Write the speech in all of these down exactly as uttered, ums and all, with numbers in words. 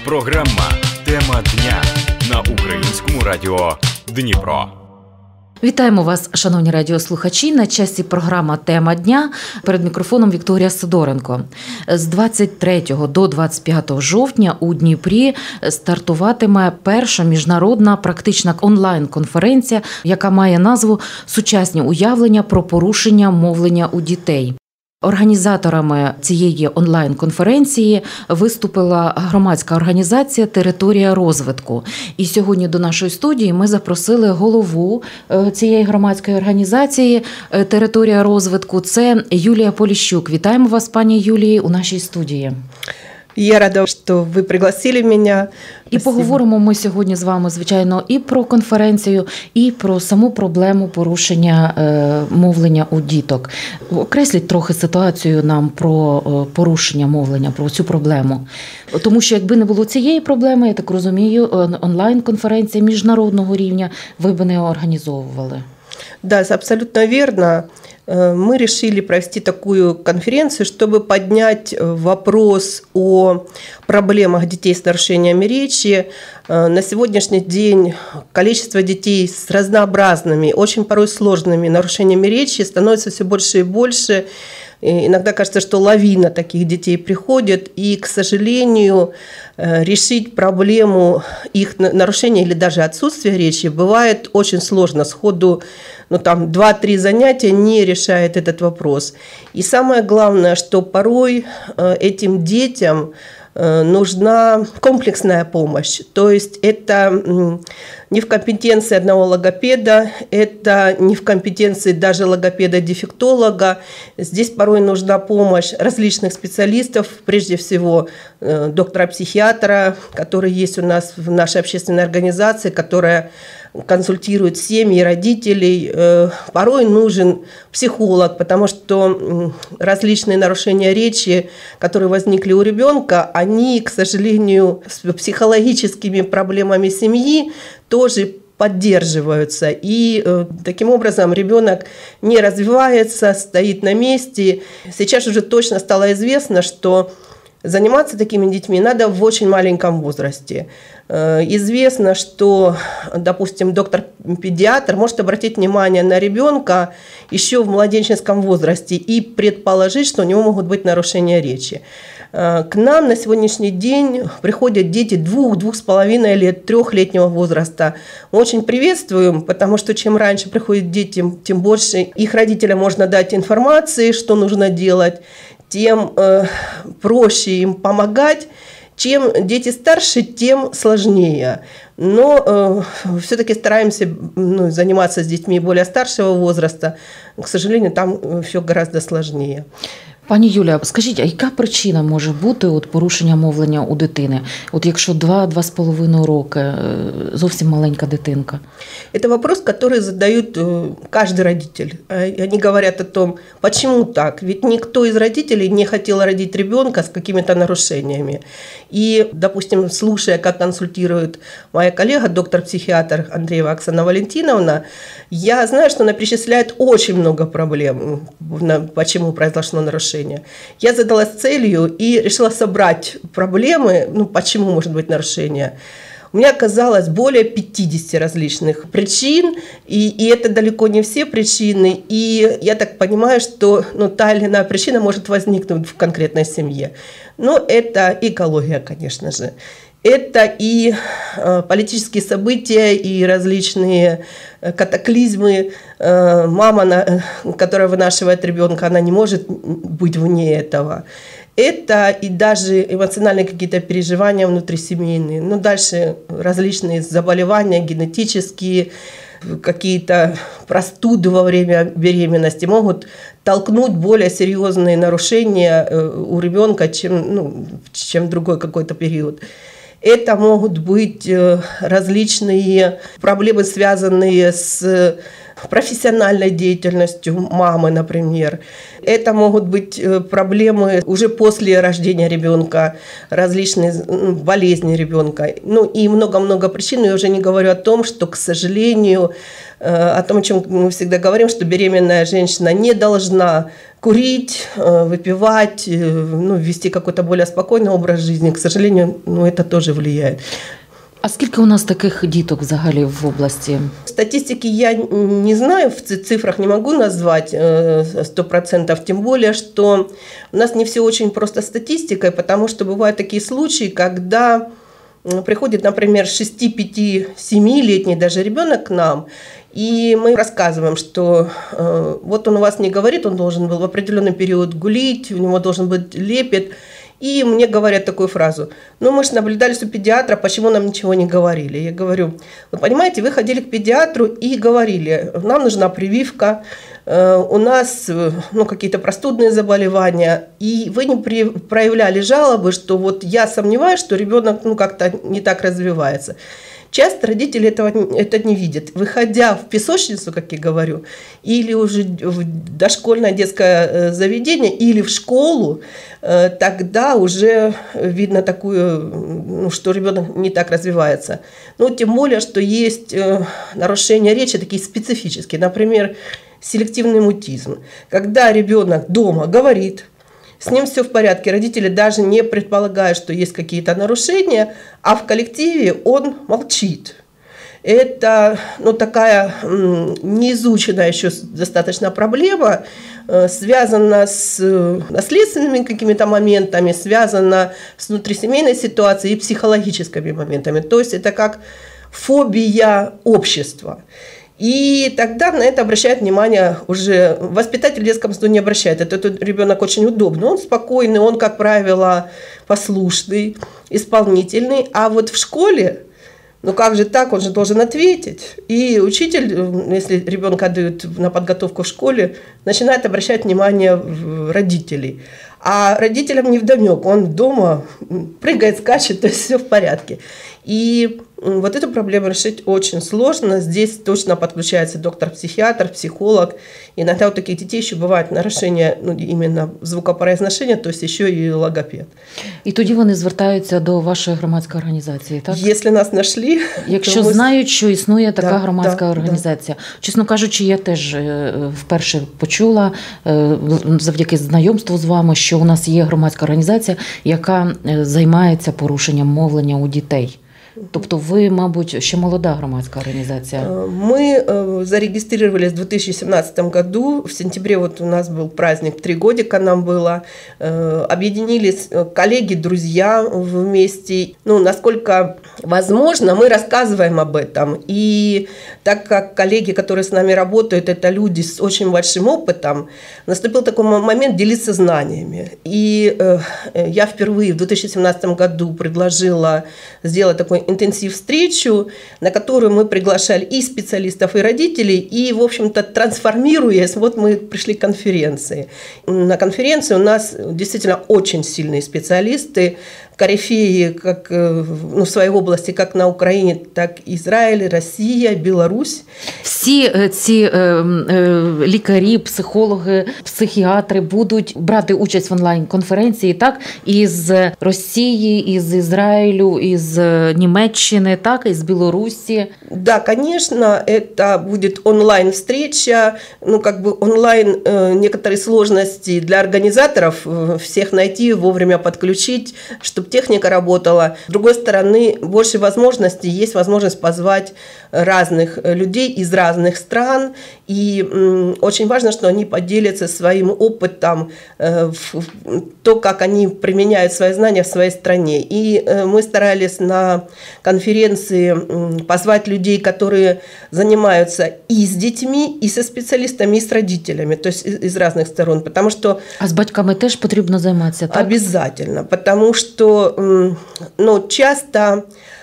Програма «Тема дня» на Українському радіо Дніпро. Вітаємо вас, шановні радіослухачі, на часі програма «Тема дня». Перед мікрофоном Вікторія Сидоренко. З двадцять третього до двадцять п'ятого жовтня у Дніпрі стартуватиме перша міжнародна практична онлайн-конференція, яка має назву «Сучасні уявлення про порушення мовлення у дітей». Організаторами цієї онлайн-конференції виступила громадська організація «Територія розвитку». І сьогодні до нашої студії ми запросили голову цієї громадської організації «Територія розвитку». Це Юлія Поліщук. Вітаємо вас, пані Юлії, у нашій студії. Я рада, що ви пригласили мене. І поговоримо ми сьогодні з вами, звичайно, і про конференцію, і про саму проблему порушення е, мовлення у діток. Окресліть трохи ситуацію нам про е, порушення мовлення, про цю проблему. Тому що якби не було цієї проблеми, я так розумію, онлайн-конференція міжнародного рівня ви б не організовували. Да, абсолютно верно. Мы решили провести такую конференцию, чтобы поднять вопрос о проблемах детей с нарушениями речи. На сегодняшний день количество детей с разнообразными, очень порой сложными нарушениями речи становится все больше и больше. Иногда кажется, что лавина таких детей приходит, и, к сожалению, решить проблему их нарушения или даже отсутствия речи бывает очень сложно. Сходу, ну, там, два-три занятия не решает этот вопрос. И самое главное, что порой этим детям нужна комплексная помощь. То есть это не в компетенции одного логопеда, это не в компетенции даже логопеда-дефектолога. Здесь порой нужна помощь различных специалистов, прежде всего доктора-психиатра, который есть у нас в нашей общественной организации, которая консультирует семьи, родителей. Порой нужен психолог, потому что различные нарушения речи, которые возникли у ребенка, они, к сожалению, с психологическими проблемами семьи тоже поддерживаются. И э, таким образом ребенок не развивается, стоит на месте. Сейчас уже точно стало известно, что заниматься такими детьми надо в очень маленьком возрасте. Э, известно, что, допустим, доктор-педиатр может обратить внимание на ребенка еще в младенческом возрасте и предположить, что у него могут быть нарушения речи. К нам на сегодняшний день приходят дети двух-двух с половиной лет, трехлетнего возраста. Мы очень приветствуем, потому что чем раньше приходят дети, тем больше их родителям можно дать информации, что нужно делать, тем э, проще им помогать. Чем дети старше, тем сложнее. Но э, все-таки стараемся ну, заниматься с детьми более старшего возраста. К сожалению, там все гораздо сложнее. Пані Юля, скажіть, а яка причина може бути от порушення мовлення у дитини? От якщо два-два з половиною роки, зовсім маленька дитинка? Это вопрос, который задают каждый родитель. Они говорят о том, почему так? Ведь никто из родителей не хотел родить ребенка с какими-то нарушениями. И, допустим, слушая, как консультирует моя коллега, доктор-психиатр Андреева Оксана Валентиновна, я знаю, что она перечисляет очень много проблем, почему произошло нарушение. Я задалась целью и решила собрать проблемы, ну, почему может быть нарушение. У меня оказалось более пятидесяти различных причин, и, и это далеко не все причины. И я так понимаю, что ну, та или иная причина может возникнуть в конкретной семье. Но это экология, конечно же. Это и э, политические события, и различные э, катаклизмы. Э, мама, на, которая вынашивает ребенка, она не может быть вне этого. Это и даже эмоциональные какие-то переживания внутрисемейные. Ну, дальше различные заболевания генетические, какие-то простуды во время беременности могут толкнуть более серьезные нарушения у ребенка, чем, ну, чем в другой какой-то период. Это могут быть различные проблемы, связанные с профессиональной деятельностью мамы, например. Это могут быть проблемы уже после рождения ребенка, различные болезни ребенка. Ну и много-много причин. Я уже не говорю о том, что, к сожалению, о том, о чем мы всегда говорим, что беременная женщина не должна курить, выпивать, ну, вести какой-то более спокойный образ жизни. К сожалению, ну, это тоже влияет. А скільки у нас таких діток взагалі в области? Статистики я не знаю, в цифрах не могу назвать сто процентов, тем более, что у нас не все очень просто статистикой, потому что бывают такие случаи, когда приходит, например, шести-пяти-семилетний даже ребенок к нам, и мы рассказываем, что э, вот он у вас не говорит, он должен был в определенный период гулить, у него должен быть лепет. И мне говорят такую фразу: ну, мы же наблюдались у педиатра, почему нам ничего не говорили? Я говорю: вы понимаете, вы ходили к педиатру и говорили, нам нужна прививка, э, у нас ну, какие-то простудные заболевания, и вы не при, проявляли жалобы, что вот я сомневаюсь, что ребенок ну, как-то не так развивается. Часто родители этого это не видят. Выходя в песочницу, как я говорю, или уже в дошкольное детское заведение, или в школу, тогда уже видно такую, ну, что ребенок не так развивается. Ну, тем более, что есть нарушения речи такие специфические. Например, селективный мутизм. Когда ребенок дома говорит, с ним все в порядке, родители даже не предполагают, что есть какие-то нарушения, а в коллективе он молчит. Это ну, такая неизученная еще достаточно проблема, связана с наследственными какими-то моментами, связана с внутрисемейной ситуацией и психологическими моментами. То есть это как фобия общества. И тогда на это обращает внимание уже воспитатель в детском саду не обращает. Этот ребенок очень удобный, он спокойный, он, как правило, послушный, исполнительный. А вот в школе, ну как же так, он же должен ответить. И учитель, если ребенка отдают на подготовку в школе, начинает обращать внимание родителей. А родителям невдомек, он дома прыгает, скачет, то есть все в порядке. И вот эту проблему решить очень сложно. Здесь точно подключается доктор-психиатр, психолог. Иногда у таких детей еще бывают нарушения ну, именно звукопроизношения, то есть еще и логопед. І тоді вони звертаються до вашої громадської організації, так? Якщо нас знайшли... Якщо ми... знають, що існує така да, громадська да, організація. Да. Чесно кажучи, я теж вперше почула, завдяки знайомству з вами, що у нас є громадська організація, яка займається порушенням мовлення у дітей. Тобто ви, мабуть, ще молода громадская организация. Мы зарегистрировались в две тысячи семнадцатом году. В сентябре вот у нас был праздник, три годика нам было. Объединились коллеги, друзья вместе. Ну, насколько возможно, мы рассказываем об этом. И так как коллеги, которые с нами работают, это люди с очень большим опытом, наступил такой момент делиться знаниями. И я впервые в две тысячи семнадцатом году предложила сделать такой интенсив-встречу, на которую мы приглашали и специалистов, и родителей, и, в общем-то, трансформируясь, вот мы пришли к конференции. На конференции у нас действительно очень сильные специалисты, корифеи как ну, в своей области, как на Украине, так и Израиль, Россия, Беларусь. Всі ці е, е, лікарі, психологи, психіатри будуть брати участь в онлайн-конференції, так? Із Росії, із Израилю, із Німеччини, так? Із Беларуси. Да, конечно, это будет онлайн-встреча, ну, как бы онлайн э, некоторые сложности для организаторов, э, всех найти, вовремя подключить, чтобы техника работала. С другой стороны, больше возможностей, есть возможность позвать разных людей из разных стран, и м, очень важно, что они поделятся своим опытом, э, в, в, то, как они применяют свои знания в своей стране. И э, мы старались на конференции э, позвать людей, которые занимаются и с детьми, и со специалистами, и с родителями, то есть из, из разных сторон, потому что... А с батьками теж потрібно займатися, так? Обязательно, потому что ну, часто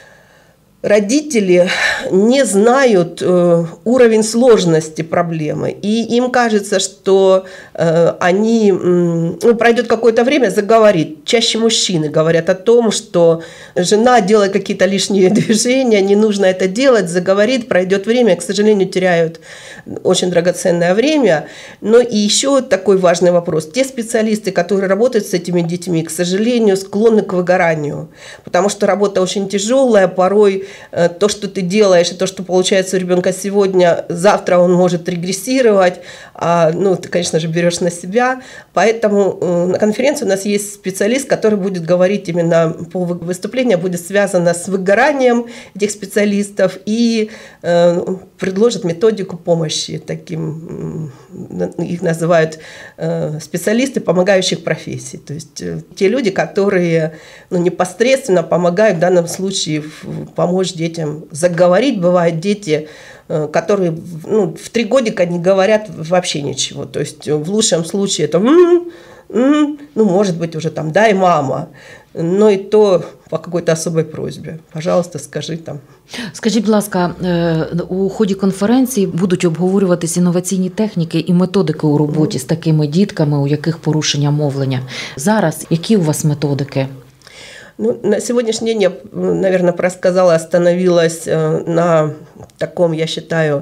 родители не знают э, уровень сложности проблемы, и им кажется, что э, они, ну, пройдет какое-то время, заговорит. Чаще мужчины говорят о том, что жена делает какие-то лишние движения, не нужно это делать, заговорит, пройдет время, к сожалению, теряют очень драгоценное время. Но и еще такой важный вопрос. Те специалисты, которые работают с этими детьми, к сожалению, склонны к выгоранию, потому что работа очень тяжелая, порой то, что ты делаешь, и то, что получается у ребенка сегодня, завтра он может регрессировать, а, ну, ты, конечно же, берешь на себя. Поэтому на конференции у нас есть специалист, который будет говорить именно по выступлению, будет связано с выгоранием этих специалистов и э, предложит методику помощи таким, их называют э, специалисты помогающих профессий. То есть э, те люди, которые ну, непосредственно помогают в данном случае помочь детям заговорить. Бывают дети, которые ну, в три годика не говорят вообще ничего. То есть в лучшем случае это «м-м, м-м», ну, может быть, уже там «дай, мама», но і то по какой-то особой просьбі. Пожалуйста, скажи там. Скажіть, будь ласка, у ході конференції будуть обговорюватись інноваційні техніки і методики у роботі з такими дітками, у яких порушення мовлення. Зараз які у вас методики? Ну, на сегодняшний день я, наверное, просказала, остановилась на таком, я считаю,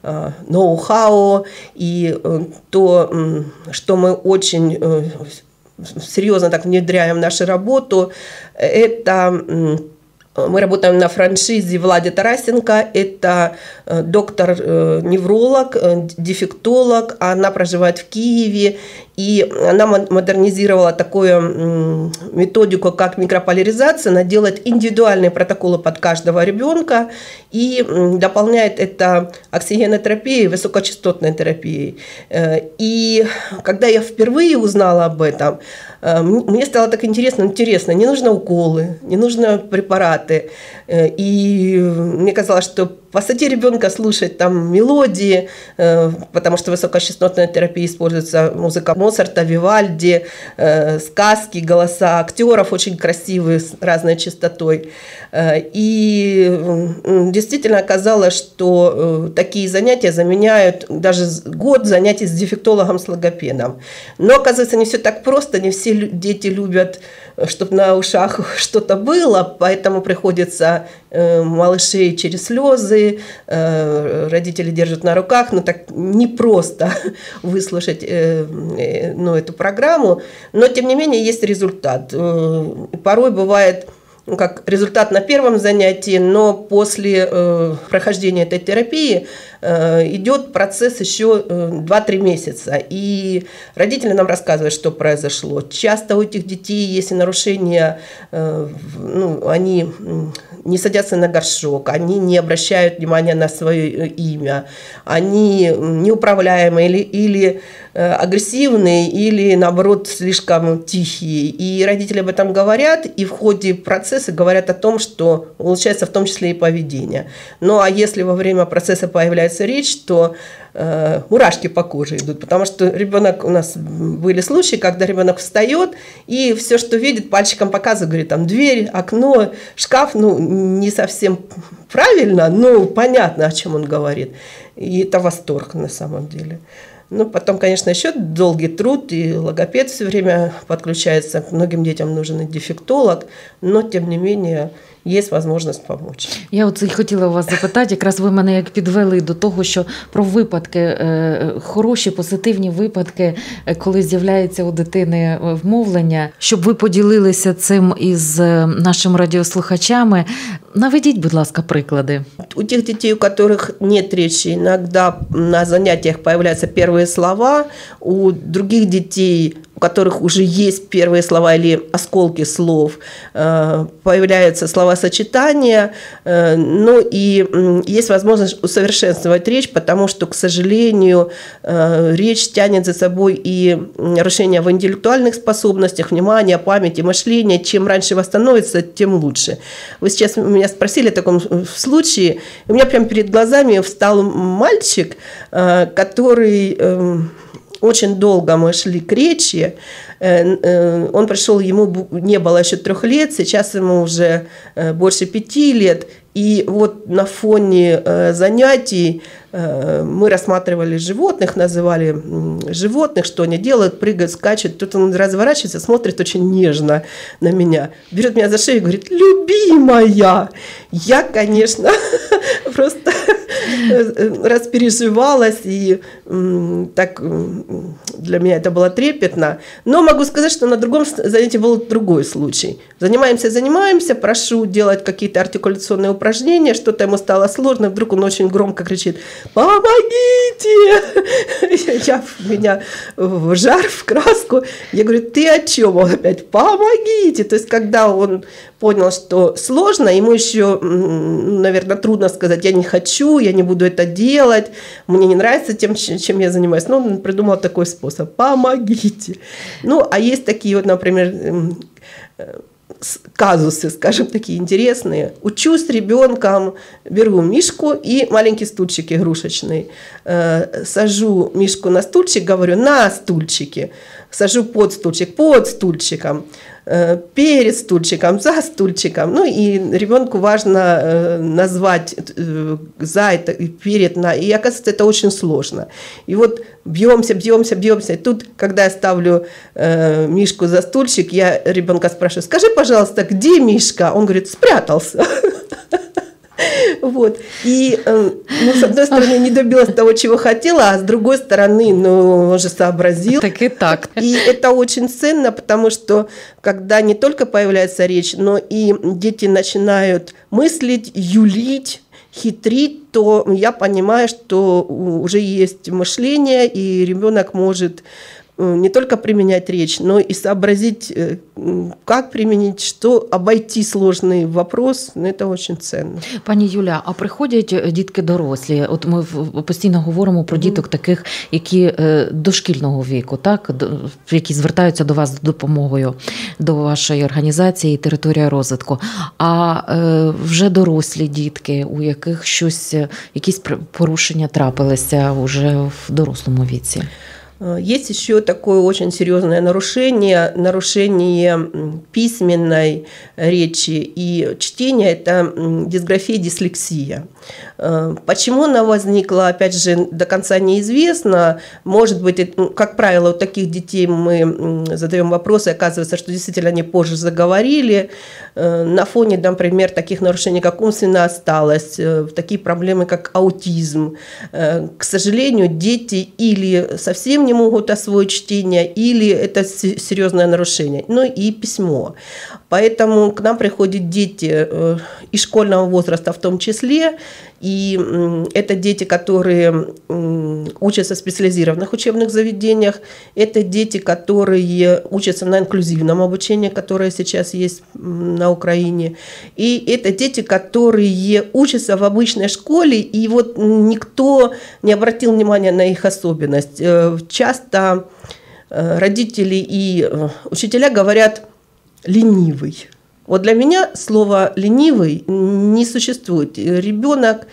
ноу-хау и то, что мы очень серьезно так внедряем в нашу работу. Это мы работаем на франшизе Влади Тарасенко. Это доктор-невролог, дефектолог. Она проживает в Киеве. И она модернизировала такую методику, как микрополяризация, она делает индивидуальные протоколы под каждого ребенка и дополняет это оксигенотерапией, высокочастотной терапией. И когда я впервые узнала об этом, мне стало так интересно, интересно, не нужны уколы, не нужны препараты. И мне казалось, что посади ребенка слушать там мелодии, потому что в высокочастотной терапии используется музыка Моцарта, Вивальди, сказки, голоса актеров очень красивые, с разной частотой. И действительно оказалось, что такие занятия заменяют даже год занятий с дефектологом, с логопедом. Но, оказывается, не все так просто, не все дети любят, чтобы на ушах что-то было, поэтому приходится малышей через слезы, родители держат на руках, но так непросто выслушать ну, эту программу, но тем не менее есть результат. Порой бывает ну, как результат на первом занятии, но после э, прохождения этой терапии э, идет процесс еще э, два-три месяца. И родители нам рассказывают, что произошло. Часто у этих детей есть нарушения, э, ну, они не садятся на горшок, они не обращают внимания на свое имя, они неуправляемые или, или э, агрессивные, или наоборот слишком тихие. И родители об этом говорят, и в ходе процесса говорят о том, что улучшается в том числе и поведение. Ну а если во время процесса появляется речь, то э, мурашки по коже идут, потому что ребенок, у нас были случаи, когда ребенок встает и все, что видит, пальчиком показывает, говорит, там дверь, окно, шкаф, ну не совсем правильно, но понятно, о чем он говорит. И это восторг на самом деле. Ну, потом, конечно, еще долгий труд, и логопед все время подключается. К многим детям нужен и дефектолог, но, тем не менее, є можливість допомогти. Я оце й хотіла у вас запитати, якраз ви мене як підвели до того, що про випадки, хороші, позитивні випадки, коли з'являється у дитини вмовлення, щоб ви поділилися цим із нашими радіослухачами. Наведіть, будь ласка, приклади. У тех детей, у которых нет речи, иногда на занятиях появляются первые слова, у других детей, у которых уже есть первые слова или осколки слов, появляются словосочетания, ну и есть возможность усовершенствовать речь, потому что, к сожалению, речь тянет за собой и нарушение в интеллектуальных способностях, внимания, памяти, мышления. Чем раньше восстановится, тем лучше. Вы сейчас меня спросили о таком случае, у меня прямо перед глазами встал мальчик, который... Очень долго мы шли к речи. Он пришел, ему не было еще трех лет, сейчас ему уже больше пяти лет. И вот на фоне занятий мы рассматривали животных, называли животных, что они делают, прыгают, скачут. Тут он разворачивается, смотрит очень нежно на меня, берет меня за шею и говорит: «Любимая!» Я, конечно, просто распереживалась, и так для меня это было трепетно. Но могу сказать, что на другом занятии был другой случай. Занимаемся, занимаемся, прошу делать какие-то артикуляционные упражнения, что-то ему стало сложно, вдруг он очень громко кричит: «Помогите!» Я, меня в жар, в краску. Я говорю: «Ты о чем?» Он опять: «Помогите!» То есть, когда он понял, что сложно, ему еще, наверное, трудно сказать: «Я не хочу, я не буду это делать, мне не нравится тем, чем я занимаюсь». Но он придумал такой способ: «Помогите». Ну, а есть такие вот, например, казусы, скажем, такие интересные. Учусь с ребенком, беру мишку и маленький стульчик игрушечный. Сажу мишку на стульчик, говорю: «На стульчике». Сажу под стульчик, под стульчиком, перед стульчиком, за стульчиком. Ну и ребенку важно назвать за это и перед, на. И оказывается, это очень сложно. И вот бьемся, бьемся, бьемся. И тут, когда я ставлю э, Мишку за стульчик, я ребенка спрашиваю: «Скажи, пожалуйста, где Мишка?» Он говорит: «Спрятался». Вот. И, ну, с одной стороны, не добилась того, чего хотела, а с другой стороны, ну, он же сообразил. Так и так. И это очень ценно, потому что, когда не только появляется речь, но и дети начинают мыслить, юлить, хитрить, то я понимаю, что уже есть мышление, и ребенок может не только применять речь, но и сообразить, как применить, что обойти сложный вопрос. Это очень ценно. Пані Юля, а приходять дітки дорослі? От ми постійно говоримо про діток таких, які дошкільного віку, так? Які звертаються до вас з допомогою, до вашої організації «Територія розвитку». А вже дорослі дітки, у яких щось, якісь порушення трапилися вже в дорослому віці? Есть еще такое очень серьезное нарушение, нарушение письменной речи и чтения, это дисграфия, дислексия. Почему она возникла, опять же, до конца неизвестно. Может быть, как правило, у таких детей мы задаем вопросы, и оказывается, что действительно они позже заговорили. На фоне, например, таких нарушений, как умственная отсталость, такие проблемы, как аутизм. К сожалению, дети или совсем не могут освоить чтение, или это серьезное нарушение. Ну и письмо. Поэтому к нам приходят дети и школьного возраста в том числе, и это дети, которые учатся в специализированных учебных заведениях, это дети, которые учатся на инклюзивном обучении, которое сейчас есть на Украине, и это дети, которые учатся в обычной школе, и вот никто не обратил внимания на их особенность. Часто родители и учителя говорят: «ленивый». Вот для меня слово «ленивый» не существует. Ребенок,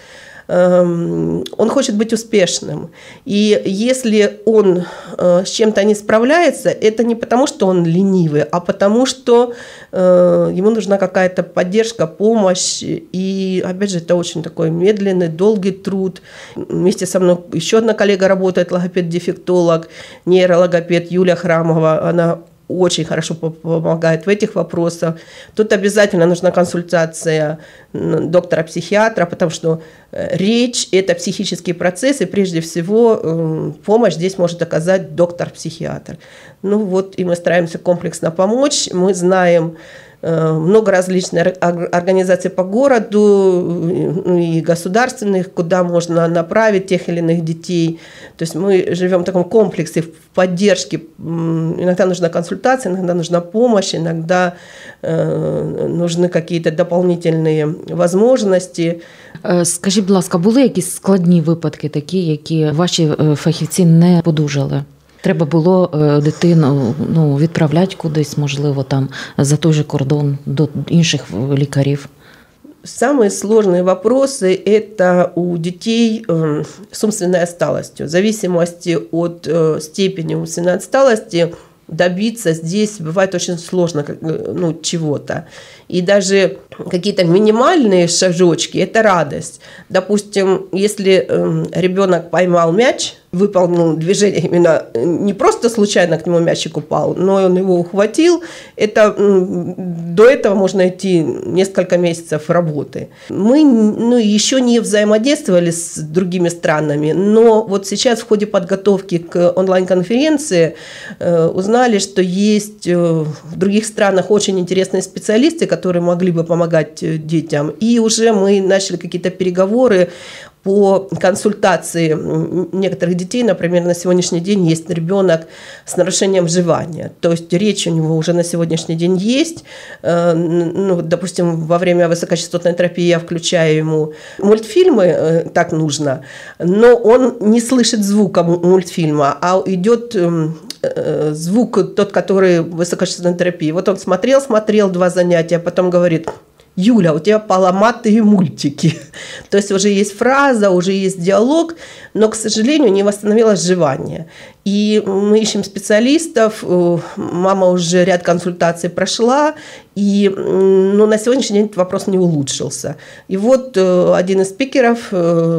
он хочет быть успешным. И если он с чем-то не справляется, это не потому, что он ленивый, а потому, что ему нужна какая-то поддержка, помощь. И, опять же, это очень такой медленный, долгий труд. Вместе со мной еще одна коллега работает, логопед-дефектолог, нейрологопед Юлия Храмова. Она очень хорошо помогает в этих вопросах. Тут обязательно нужна консультация доктора-психиатра, потому что речь – это психический процесс, и прежде всего помощь здесь может оказать доктор-психиатр. Ну вот, и мы стараемся комплексно помочь. Мы знаем много различных организаций по городу и государственных, куда можно направить тех или иных детей. То есть мы живем в таком комплексе в поддержке. Иногда нужна консультация, иногда нужна помощь, иногда нужны какие-то дополнительные возможности. Скажіть, будь ласка, були якісь складні випадки такі, які ваші фахівці не подужали? Треба було дитину, ну, відправляти кудись, можливо, там за той же кордон до інших лікарів? Самые сложные вопросы – это у детей с умственной отсталостью. В зависимости от степени умственной отсталости добиться здесь бывает очень сложно, ну, чего-то. И даже какие-то минимальные шажочки – это радость. Допустим, если ребенок поймал мяч, выполнил движение именно не просто случайно к нему мячик упал, но он его ухватил. Это, до этого можно идти несколько месяцев работы. Мы ну, еще не взаимодействовали с другими странами, но вот сейчас в ходе подготовки к онлайн-конференции э, узнали, что есть в других странах очень интересные специалисты, которые могли бы помогать детям. И уже мы начали какие-то переговоры по консультации некоторых детей. Например, на сегодняшний день есть ребенок с нарушением вживания. То есть речь у него уже на сегодняшний день есть. Ну, допустим, во время высокочастотной терапии я включаю ему мультфильмы, так нужно, но он не слышит звука мультфильма, а идет звук тот, который в высокочастотной терапии. Вот он смотрел, смотрел два занятия, а потом говорит: Юля, у тебя поломатые мультики. То есть уже есть фраза, уже есть диалог, но, к сожалению, не восстановилось жевание. И мы ищем специалистов, мама уже ряд консультаций прошла, и ну, на сегодняшний день этот вопрос не улучшился. И вот один из спикеров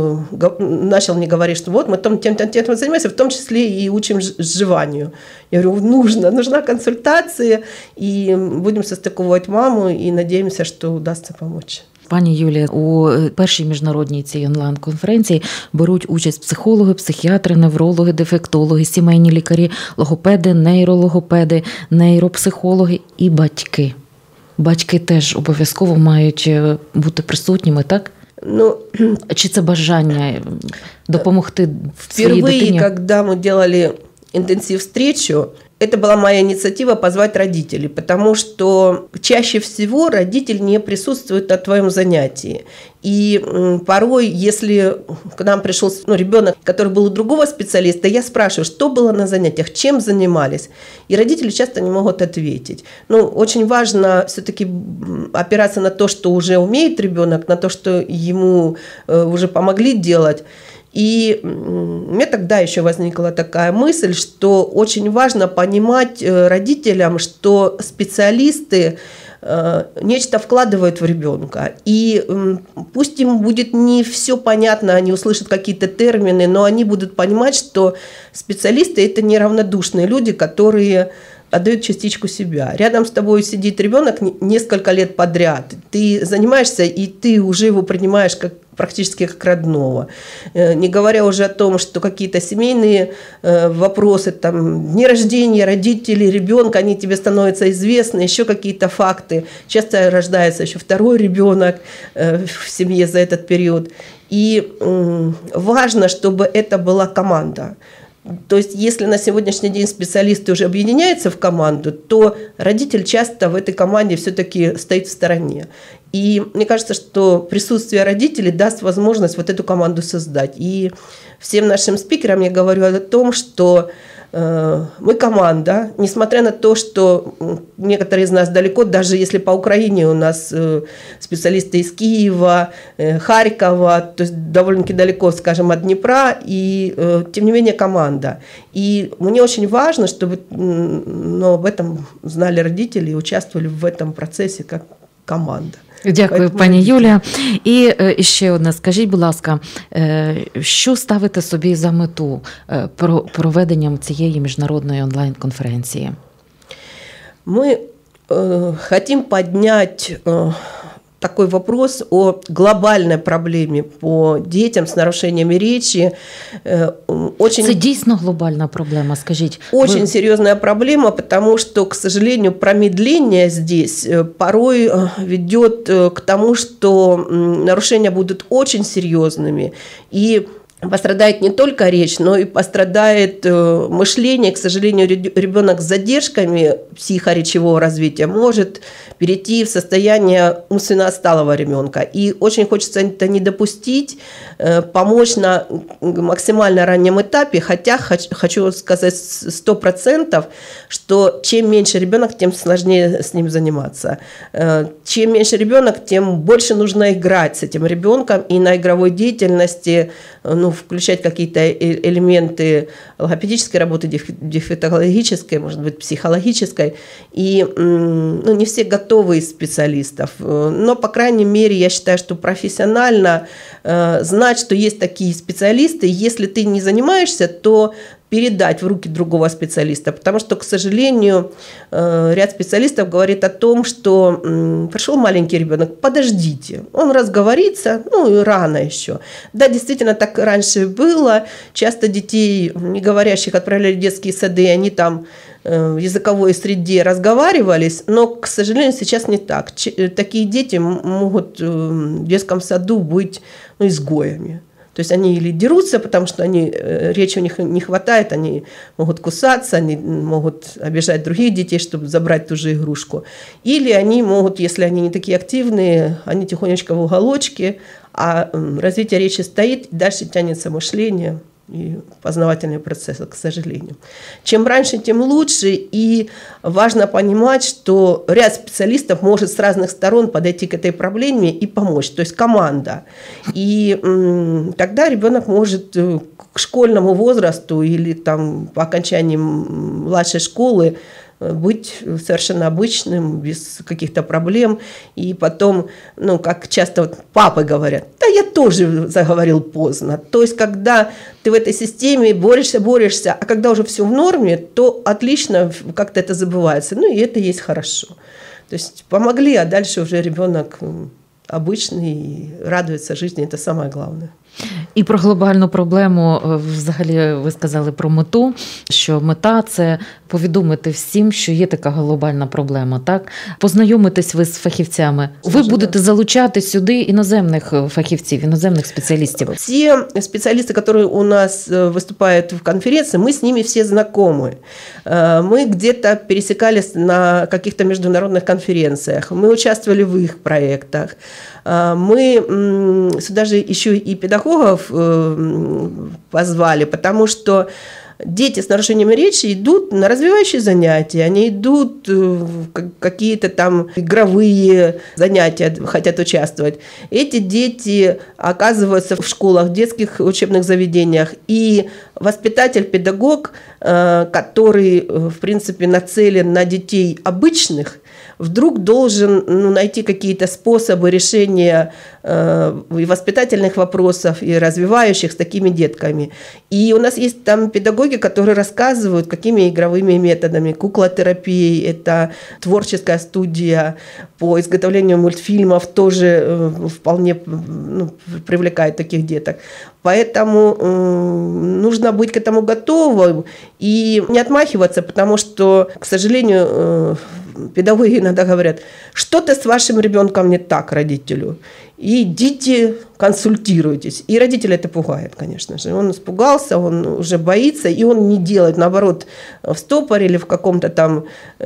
начал мне говорить, что вот мы тем, тем, тем, тем занимаемся, в том числе и учим жеванию. Я говорю, нужно, нужна консультация, и будем состыковывать маму, и надеемся, что удастся помочь. Пані Юлія, у першій міжнародній цій онлайн-конференції беруть участь психологи, психіатри, неврологи, дефектологи, сімейні лікарі, логопеди, нейрологопеди, нейропсихологи і батьки. Батьки теж обов'язково мають бути присутніми, так? Ну, чи це бажання допомогти своїй дитині? Впервые, когда мы делали интенсив-встречу, это была моя инициатива позвать родителей, потому что чаще всего родитель не присутствует на твоем занятии. И порой, если к нам пришел ну, ребенок, который был у другого специалиста, я спрашиваю, что было на занятиях, чем занимались. И родители часто не могут ответить. Ну, очень важно все-таки опираться на то, что уже умеет ребенок, на то, что ему уже помогли делать. И у меня тогда еще возникла такая мысль, что очень важно понимать родителям, что специалисты нечто вкладывают в ребенка. И пусть им будет не все понятно, они услышат какие-то термины, но они будут понимать, что специалисты – это неравнодушные люди, которые отдают частичку себя. Рядом с тобой сидит ребенок несколько лет подряд. Ты занимаешься, и ты уже его принимаешь как практически как родного. Не говоря уже о том, что какие-то семейные вопросы, там, дни рождения родителей, ребенка, они тебе становятся известны, еще какие-то факты. Часто рождается еще второй ребенок в семье за этот период. И важно, чтобы это была команда. То есть, если на сегодняшний день специалисты уже объединяются в команду, то родитель часто в этой команде все-таки стоит в стороне. И мне кажется, что присутствие родителей даст возможность вот эту команду создать. И всем нашим спикерам я говорю о том, что э, мы команда, несмотря на то, что некоторые из нас далеко, даже если по Украине у нас э, специалисты из Киева, э, Харькова, то есть довольно-таки далеко, скажем, от Днепра, и э, тем не менее команда. И мне очень важно, чтобы ну, об этом знали родители и участвовали в этом процессе как команда. Дякую, пані Юлія. І ще одне, скажіть, будь ласка, що ставите собі за мету проведенням цієї міжнародної онлайн-конференції? Мы э, хотим поднять э, такой вопрос о глобальной проблеме по детям с нарушениями речи. Очень, это действительно глобальная проблема, скажите. Очень вы... серьезная проблема, потому что, к сожалению, промедление здесь порой ведет к тому, что нарушения будут очень серьезными. И пострадает не только речь, но и пострадает мышление. К сожалению, ребенок с задержками психоречевого развития может перейти в состояние умственно отсталого ребенка. И очень хочется это не допустить, помочь на максимально раннем этапе, хотя хочу сказать сто процентов, что чем меньше ребенок, тем сложнее с ним заниматься. Чем меньше ребенок, тем больше нужно играть с этим ребенком, и на игровой деятельности ну, ну, включать какие-то элементы логопедической работы, дефектологической, может быть, психологической. И ну, не все готовы из специалистов. Но, по крайней мере, я считаю, что профессионально э, знать, что есть такие специалисты, если ты не занимаешься, то передать в руки другого специалиста, потому что, к сожалению, ряд специалистов говорит о том, что пришел маленький ребенок, подождите, он разговорится, ну и рано еще. Да, действительно, так раньше было, часто детей, не говорящих, отправляли в детские сады, и они там в языковой среде разговаривались, но, к сожалению, сейчас не так. Такие дети могут в детском саду быть ну, изгоями. То есть они или дерутся, потому что они, речи у них не хватает, они могут кусаться, они могут обижать других детей, чтобы забрать ту же игрушку. Или они могут, если они не такие активные, они тихонечко в уголочке, а развитие речи стоит, дальше тянется мышление и познавательные процессы, к сожалению. Чем раньше, тем лучше. И важно понимать, что ряд специалистов может с разных сторон подойти к этой проблеме и помочь. То есть команда. И м, тогда ребенок может к школьному возрасту или там, по окончании младшей школы быть совершенно обычным, без каких-то проблем. И потом, ну, как часто вот папы говорят, да я тоже заговорил поздно. То есть, когда ты в этой системе борешься, борешься, а когда уже все в норме, то отлично как-то это забывается. Ну, и это есть хорошо. То есть, помогли, а дальше уже ребенок обычный и радуется жизни, это самое главное. І про глобальну проблему, взагалі, ви сказали про мету, що мета – це повідомити всім, що є така глобальна проблема, так? Познайомитись ви з фахівцями. Ви будете залучати сюди іноземних фахівців, іноземних специалистов. Все специалисты, которые у нас выступают в конференции, мы с ними все знакомы. Мы где-то пересекались на каких-то международных конференциях, мы участвовали в их проектах. Мы сюда же еще и педагогов позвали, потому что дети с нарушением речи идут на развивающие занятия, они идут в какие-то там игровые занятия, хотят участвовать. Эти дети оказываются в школах, в детских учебных заведениях, и воспитатель, педагог, который, в принципе, нацелен на детей обычных, вдруг должен ну, найти какие-то способы решения э, и воспитательных вопросов, и развивающих с такими детками. И у нас есть там педагоги, которые рассказывают, какими игровыми методами. Куклотерапия, это творческая студия по изготовлению мультфильмов, тоже э, вполне ну, привлекает таких деток. Поэтому э, нужно быть к этому готовым и не отмахиваться, потому что, к сожалению, э, педагоги иногда говорят, что-то с вашим ребенком не так родителю. Идите, консультируйтесь. И родителя это пугает, конечно же. Он испугался, он уже боится, и он не делает, наоборот, в стопоре или в каком-то там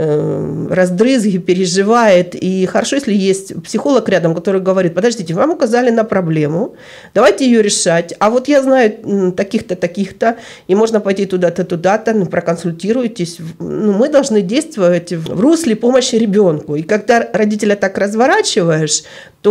э, раздрызге, переживает. И хорошо, если есть психолог рядом, который говорит, подождите, вам указали на проблему, давайте ее решать. А вот я знаю таких-то, таких-то, и можно пойти туда-то, туда-то, ну, проконсультируйтесь. Ну, мы должны действовать в русле помощи ребенку. И когда родителя так разворачиваешь,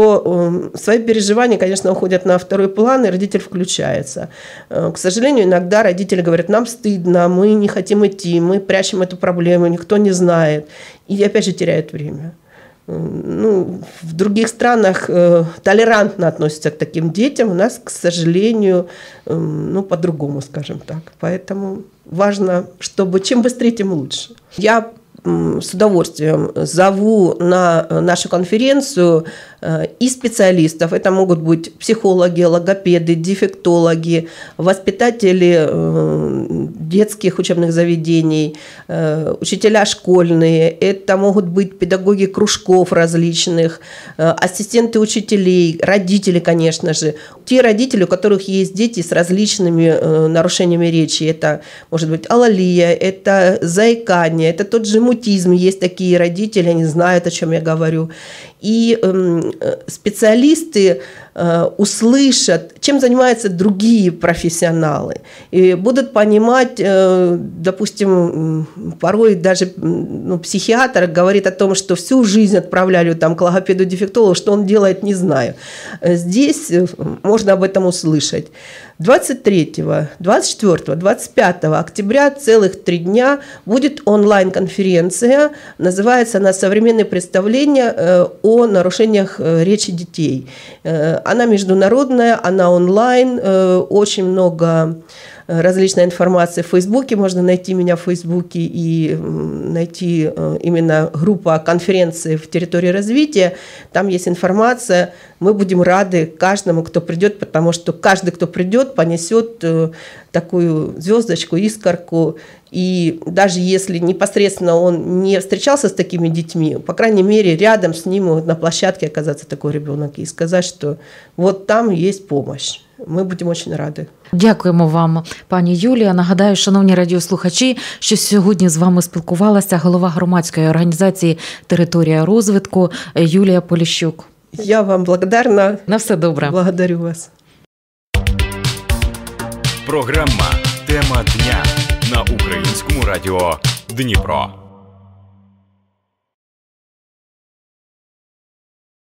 то э, свои переживания, конечно, уходят на второй план, и родитель включается. Э, к сожалению, иногда родители говорят, нам стыдно, мы не хотим идти, мы прячем эту проблему, никто не знает. И опять же теряют время. Э, ну, в других странах э, толерантно относятся к таким детям, у нас, к сожалению, э, ну, по-другому, скажем так. Поэтому важно, чтобы чем быстрее, тем лучше. Я с удовольствием зову на нашу конференцию и специалистов. Это могут быть психологи, логопеды, дефектологи, воспитатели детских учебных заведений, учителя школьные. Это могут быть педагоги кружков различных, ассистенты учителей, родители, конечно же. Те родители, у которых есть дети с различными нарушениями речи. Это может быть алалия, это заикание, это тот же мутизм. Есть такие родители, они знают, о чем я говорю. и специалисты услышат, чем занимаются другие профессионалы, и будут понимать, допустим, порой даже ну, психиатр говорит о том, что всю жизнь отправляли там, к логопеду-дефектологу, что он делает, не знаю. Здесь можно об этом услышать. двадцать третьего, двадцать четвёртого, двадцать пятого октября целых три дня будет онлайн-конференция, называется она «Современные представления о нарушениях речи детей». Она международная, она онлайн, очень много различной информации в Фейсбуке, можно найти меня в Фейсбуке и найти именно группа конференции в территории развития, там есть информация, мы будем рады каждому, кто придет, потому что каждый, кто придет, понесет такую звездочку, искорку, и даже если непосредственно он не встречался с такими детьми, по крайней мере, рядом с ним вот на площадке оказаться такой ребенок и сказать, что вот там есть помощь. Ми будемо дуже раді. Дякуємо вам, пані Юлія. Нагадаю, шановні радіослухачі, що сьогодні з вами спілкувалася голова громадської організації «Територія розвитку» Юлія Поліщук. Я вам благодарна. На все добре. Благодарю вас. Програма «Тема дня» на Українському радіо Дніпро.